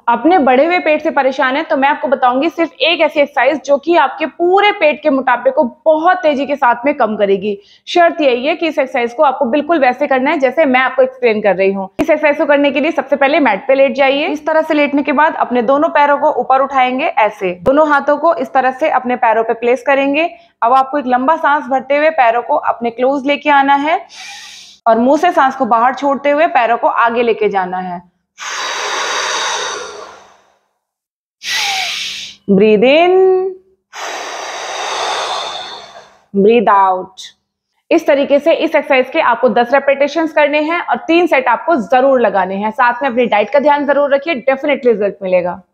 अपने बढ़े हुए पेट से परेशान है तो मैं आपको बताऊंगी सिर्फ एक ऐसी एक्सरसाइज जो कि आपके पूरे पेट के मोटापे को बहुत तेजी के साथ में कम करेगी। शर्त यही है कि इस एक्सरसाइज को आपको बिल्कुल वैसे करना है जैसे मैं आपको एक्सप्लेन कर रही हूँ। इस एक्सरसाइज को करने के लिए सबसे पहले मैट पे लेट जाइए। इस तरह से लेटने के बाद अपने दोनों पैरों को ऊपर उठाएंगे, ऐसे दोनों हाथों को इस तरह से अपने पैरों पे प्लेस करेंगे। अब आपको एक लंबा सांस भरते हुए पैरों को अपने क्लोज लेके आना है और मुंह से सांस को बाहर छोड़ते हुए पैरों को आगे लेके जाना है। Breathe in, breathe out. इस तरीके से इस एक्सरसाइज के आपको 10 रेपिटेशंस करने हैं और 3 सेट आपको जरूर लगाने हैं। साथ में अपनी डाइट का ध्यान जरूर रखिए, डेफिनेटली रिजल्ट मिलेगा।